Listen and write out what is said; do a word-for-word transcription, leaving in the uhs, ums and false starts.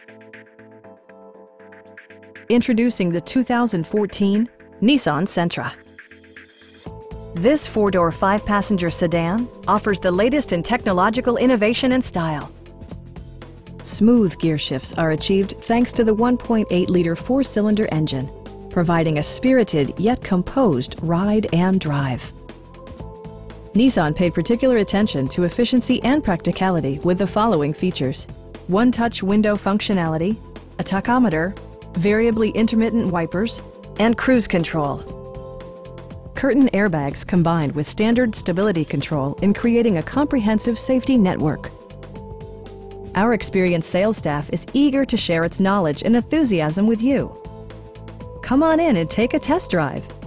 Introducing the two thousand fourteen Nissan Sentra. This four-door, five-passenger sedan offers the latest in technological innovation and style. Smooth gear shifts are achieved thanks to the one point eight liter four-cylinder engine, providing a spirited yet composed ride and drive. Nissan paid particular attention to efficiency and practicality with the following features: one-touch window functionality, a tachometer, variably intermittent wipers, and cruise control. Curtain airbags combined with standard stability control in creating a comprehensive safety network. Our experienced sales staff is eager to share its knowledge and enthusiasm with you. Come on in and take a test drive.